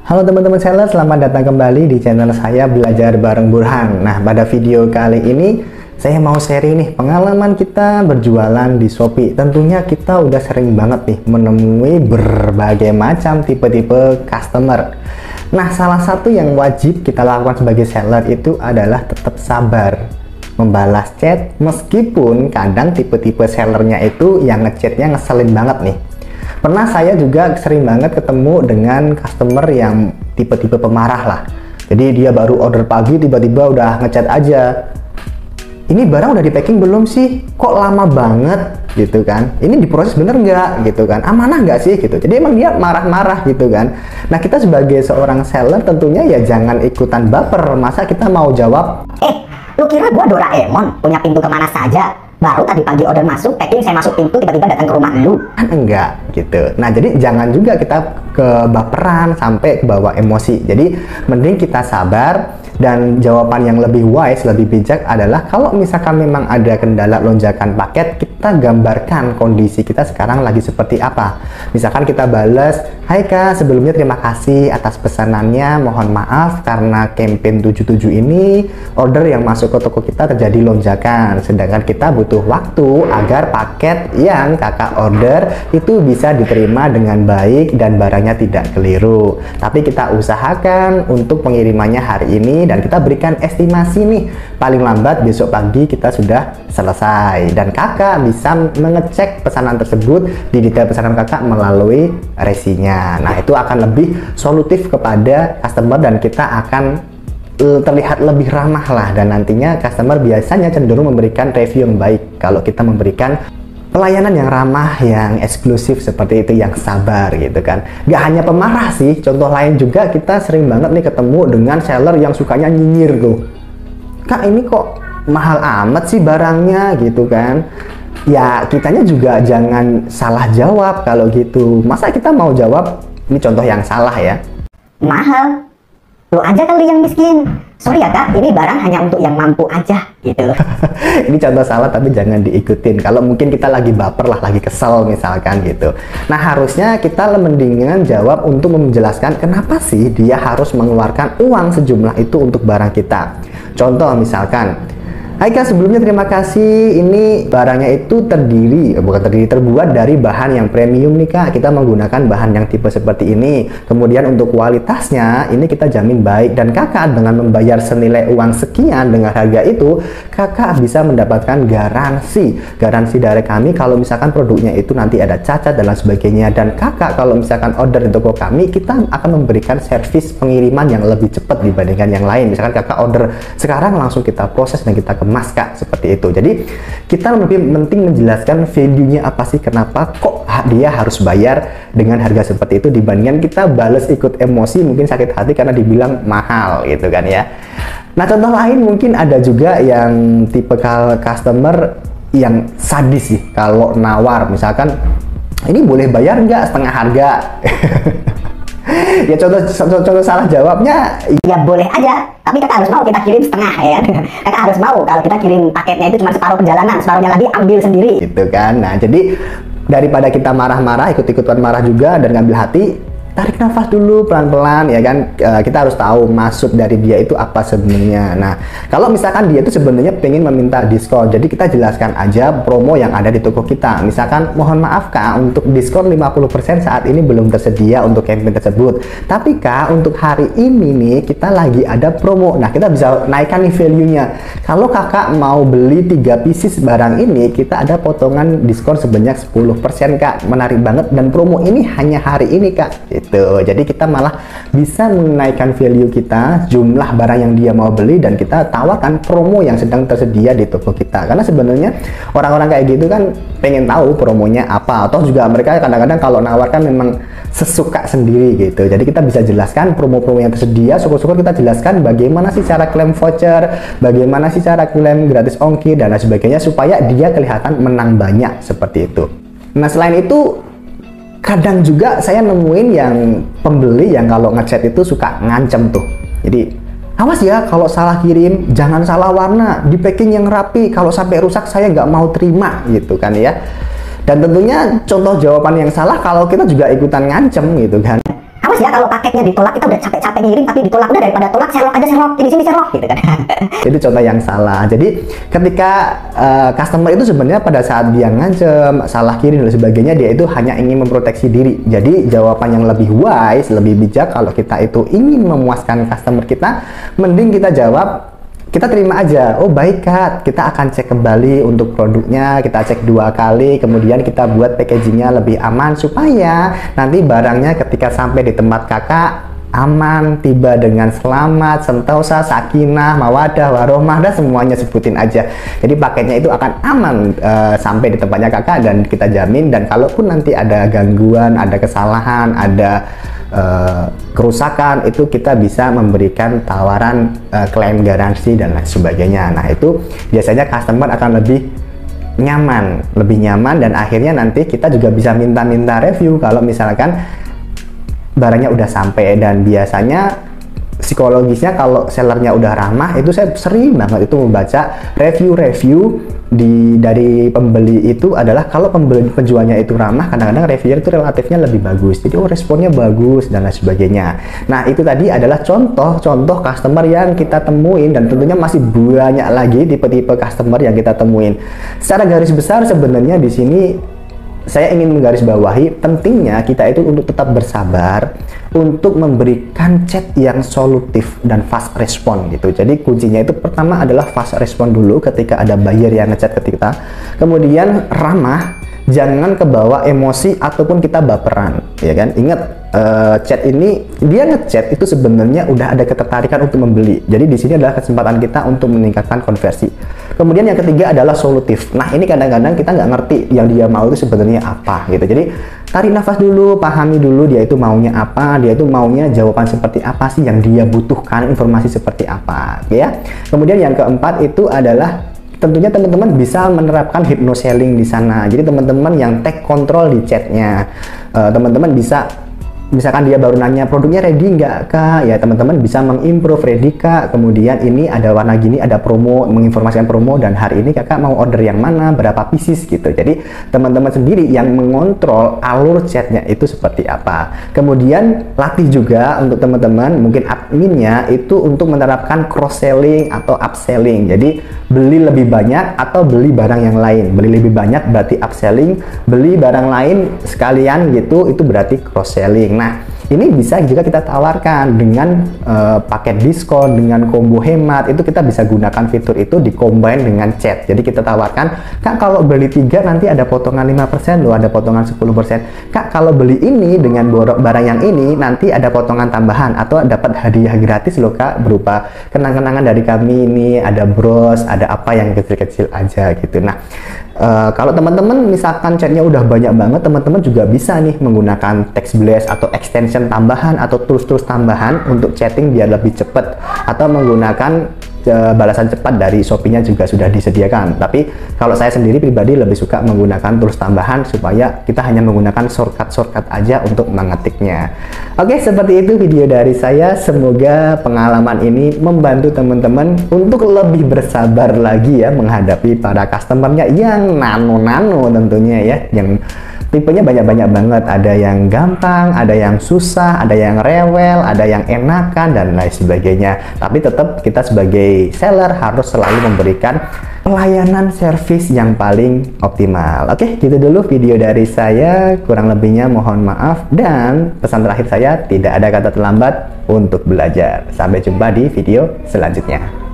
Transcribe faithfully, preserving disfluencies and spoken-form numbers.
Halo teman-teman seller, selamat datang kembali di channel saya Belajar Bareng Burhan. Nah, pada video kali ini saya mau sharing nih pengalaman kita berjualan di Shopee. Tentunya kita udah sering banget nih menemui berbagai macam tipe-tipe customer. Nah, salah satu yang wajib kita lakukan sebagai seller itu adalah tetap sabar membalas chat, meskipun kadang tipe-tipe sellernya itu yang ngechatnya ngeselin banget nih. Pernah saya juga sering banget ketemu dengan customer yang tipe-tipe pemarah lah. Jadi dia baru order pagi, tiba-tiba udah ngechat aja, ini barang udah di packing belum sih? Kok lama banget? Gitu kan. Ini diproses bener nggak? Gitu kan. Amanah nggak sih? Gitu. Jadi emang dia marah-marah gitu kan. Nah, kita sebagai seorang seller tentunya ya jangan ikutan baper. Masa kita mau jawab, Eh, lu kira gua Doraemon punya pintu kemana saja? Baru tadi pagi order masuk, packing saya masuk pintu, tiba-tiba datang ke rumah lu. kan enggak gitu. Nah, jadi jangan juga kita kebaperan sampai kebawa emosi. Jadi mending kita sabar, dan jawaban yang lebih wise, lebih bijak adalah kalau misalkan memang ada kendala lonjakan paket, kita gambarkan kondisi kita sekarang lagi seperti apa. Misalkan kita balas, hai kak, sebelumnya terima kasih atas pesanannya, mohon maaf karena campaign tujuh tujuh ini order yang masuk ke toko kita terjadi lonjakan, sedangkan kita butuh waktu agar paket yang kakak order itu bisa diterima dengan baik dan barangnya tidak keliru. Tapi kita usahakan untuk pengirimannya hari ini, dan kita berikan estimasi nih, paling lambat besok pagi kita sudah selesai, dan kakak bisa mengecek pesanan tersebut di detail pesanan kakak melalui resinya. Nah, itu akan lebih solutif kepada customer dan kita akan terlihat lebih ramah lah, dan nantinya customer biasanya cenderung memberikan review yang baik kalau kita memberikan pelayanan yang ramah, yang eksklusif seperti itu, yang sabar gitu kan. Gak hanya pemarah sih, contoh lain juga kita sering banget nih ketemu dengan seller yang sukanya nyinyir tuh. Kak, ini kok mahal amat sih barangnya gitu kan. Ya, kitanya juga jangan salah jawab kalau gitu. Masa kita mau jawab, ini contoh yang salah ya. Mahal? Lu aja kali yang miskin. Sorry ya kak, ini barang hanya untuk yang mampu aja gitu. Ini contoh salah tapi jangan diikutin. Kalau mungkin kita lagi baper lah, lagi kesel misalkan gitu. Nah, harusnya kita mendingan jawab untuk menjelaskan kenapa sih dia harus mengeluarkan uang sejumlah itu untuk barang kita. Contoh misalkan, hai kak, sebelumnya terima kasih, ini barangnya itu terdiri, bukan terdiri, terbuat dari bahan yang premium nih kak, kita menggunakan bahan yang tipe seperti ini, kemudian untuk kualitasnya ini kita jamin baik, dan kakak dengan membayar senilai uang sekian dengan harga itu, kakak bisa mendapatkan garansi garansi dari kami kalau misalkan produknya itu nanti ada cacat dan lain sebagainya, dan kakak kalau misalkan order di toko kami, kita akan memberikan servis pengiriman yang lebih cepat dibandingkan yang lain. Misalkan kakak order sekarang, langsung kita proses dan kita kemas kak, seperti itu. Jadi kita lebih penting menjelaskan value-nya apa sih, kenapa kok dia harus bayar dengan harga seperti itu dibandingkan kita balas ikut emosi, mungkin sakit hati karena dibilang mahal gitu kan ya. Nah, contoh lain mungkin ada juga yang tipe customer yang sadis sih kalau nawar, misalkan ini boleh bayar nggak setengah harga. Ya contoh, contoh contoh salah jawabnya, Ya boleh aja, tapi kakak harus mau kita kirim setengah ya. Kakak harus mau kalau kita kirim paketnya itu cuma separuh perjalanan, separuhnya lagi ambil sendiri gitu kan. Nah, jadi daripada kita marah-marah, ikut-ikutan marah juga dan ngambil hati, tarik nafas dulu pelan-pelan ya kan. E, kita harus tahu maksud dari dia itu apa sebenarnya. Nah, kalau misalkan dia itu sebenarnya pengen meminta diskon, jadi kita jelaskan aja promo yang ada di toko kita. Misalkan, mohon maaf kak, untuk diskon lima puluh persen saat ini belum tersedia untuk campaign tersebut, tapi kak untuk hari ini nih kita lagi ada promo. Nah, kita bisa naikkan nih value-nya. Kalau kakak mau beli tiga pieces barang ini, kita ada potongan diskon sebanyak sepuluh persen kak. Menarik banget, dan promo ini hanya hari ini kak. Tuh, jadi kita malah bisa menaikkan value kita, jumlah barang yang dia mau beli, dan kita tawarkan promo yang sedang tersedia di toko kita. Karena sebenarnya orang-orang kayak gitu kan pengen tahu promonya apa, atau juga mereka kadang-kadang kalau nawarkan memang sesuka sendiri gitu. Jadi kita bisa jelaskan promo-promo yang tersedia, syukur-syukur kita jelaskan bagaimana sih cara klaim voucher, bagaimana sih cara klaim gratis ongkir dan lain sebagainya, supaya dia kelihatan menang banyak seperti itu. Nah, selain itu kadang juga saya nemuin yang pembeli yang kalau ngechat itu suka ngancem tuh. Jadi, awas ya kalau salah kirim, jangan salah warna, di packing yang rapi, kalau sampai rusak saya nggak mau terima gitu kan ya. Dan tentunya contoh jawaban yang salah kalau kita juga ikutan ngancem gitu kan. Awas males ya kalau paketnya ditolak, kita udah capek-capek ngirim tapi ditolak, udah daripada tolak Sherlock aja Sherlock, ini sini Sherlock gitu kan. Jadi contoh yang salah. Jadi ketika uh, customer itu sebenarnya pada saat dia ngancem, salah kirim dan sebagainya, dia itu hanya ingin memproteksi diri. Jadi jawaban yang lebih wise, lebih bijak kalau kita itu ingin memuaskan customer kita, mending kita jawab, kita terima aja, oh baik Kak, kita akan cek kembali untuk produknya, kita cek dua kali, kemudian kita buat packagingnya lebih aman supaya nanti barangnya ketika sampai di tempat kakak aman, tiba dengan selamat, sentosa, sakinah, mawadah, warohmah, dan semuanya sebutin aja. Jadi paketnya itu akan aman uh, sampai di tempatnya kakak, dan kita jamin. Dan kalaupun nanti ada gangguan, ada kesalahan, ada Uh, kerusakan, itu kita bisa memberikan tawaran uh, klaim garansi dan lain sebagainya. Nah itu biasanya customer akan lebih nyaman, lebih nyaman, dan akhirnya nanti kita juga bisa minta-minta review kalau misalkan barangnya udah sampai. Dan biasanya psikologisnya kalau sellernya udah ramah, itu saya sering banget itu membaca review-review di dari pembeli itu adalah kalau pembeli penjualnya itu ramah, kadang-kadang reviewer itu relatifnya lebih bagus, jadi oh responnya bagus dan lain sebagainya. Nah itu tadi adalah contoh-contoh customer yang kita temuin, dan tentunya masih banyak lagi tipe-tipe customer yang kita temuin. Secara garis besar sebenarnya di sini saya ingin menggarisbawahi pentingnya kita itu untuk tetap bersabar, untuk memberikan chat yang solutif dan fast respon gitu. Jadi kuncinya itu pertama adalah fast respon dulu ketika ada buyer yang ngechat ke kita, kemudian ramah, jangan kebawa emosi ataupun kita baperan, ya kan. Ingat, uh, chat ini dia ngechat itu sebenarnya udah ada ketertarikan untuk membeli. Jadi di sini adalah kesempatan kita untuk meningkatkan konversi. Kemudian yang ketiga adalah solutif. Nah ini kadang-kadang kita nggak ngerti yang dia mau itu sebenarnya apa gitu. Jadi tarik nafas dulu, pahami dulu dia itu maunya apa, dia itu maunya jawaban seperti apa sih yang dia butuhkan, informasi seperti apa, ya. Kemudian yang keempat itu adalah tentunya teman-teman bisa menerapkan hypnoselling di sana. Jadi teman-teman yang take control di chatnya, uh, teman-teman bisa, misalkan dia baru nanya produknya ready nggak Kak, ya teman-teman bisa mengimprove ready Kak, kemudian ini ada warna gini, ada promo, menginformasikan promo, dan hari ini kakak mau order yang mana, berapa pieces gitu. Jadi teman-teman sendiri yang mengontrol alur chatnya itu seperti apa. Kemudian latih juga untuk teman-teman, mungkin adminnya itu untuk menerapkan cross selling atau upselling. Jadi beli lebih banyak atau beli barang yang lain. Beli lebih banyak berarti upselling, beli barang lain sekalian gitu, itu berarti cross selling. Nah, ini bisa juga kita tawarkan dengan uh, paket diskon, dengan combo hemat. Itu kita bisa gunakan fitur itu di combine dengan chat. Jadi kita tawarkan, Kak kalau beli tiga nanti ada potongan lima persen loh, ada potongan sepuluh persen. Kak kalau beli ini dengan barang yang ini nanti ada potongan tambahan atau dapat hadiah gratis loh Kak, berupa kenang-kenangan dari kami ini, ada bros, ada apa yang kecil-kecil aja gitu. Nah, Uh, kalau teman-teman misalkan chatnya udah banyak banget, teman-teman juga bisa nih menggunakan text blast atau extension tambahan atau tools-tools tambahan untuk chatting biar lebih cepat, atau menggunakan uh, balasan cepat dari Shopee-nya juga sudah disediakan. Tapi kalau saya sendiri pribadi lebih suka menggunakan tools tambahan supaya kita hanya menggunakan shortcut-shortcut aja untuk mengetiknya. Oke, seperti itu video dari saya. Semoga pengalaman ini membantu teman-teman untuk lebih bersabar lagi ya menghadapi para customernya yang nano-nano tentunya ya, yang tipenya banyak-banyak banget. Ada yang gampang, ada yang susah, ada yang rewel, ada yang enakan, dan lain sebagainya. Tapi tetap kita sebagai seller harus selalu memberikan pelayanan servis yang paling optimal. Oke, gitu dulu video dari saya. Kurang lebihnya mohon maaf, dan pesan terakhir saya, tidak ada kata terlambat untuk belajar. Sampai jumpa di video selanjutnya.